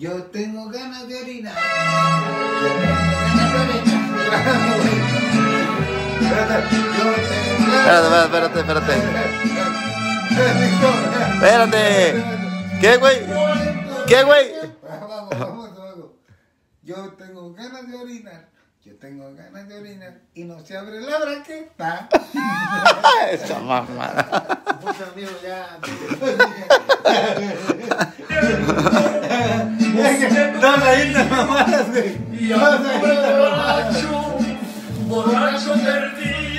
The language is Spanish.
Yo tengo ganas de orinar. Espérate. Espérate. ¿Qué, güey? ¿Qué, güey? Vamos. Yo tengo ganas de orinar. Yo tengo ganas de orinar. Y no se abre la braqueta. Esa mamada. Puta, amigo, ya. Dos ahí te mamadas, güey. Y a un borracho perdido.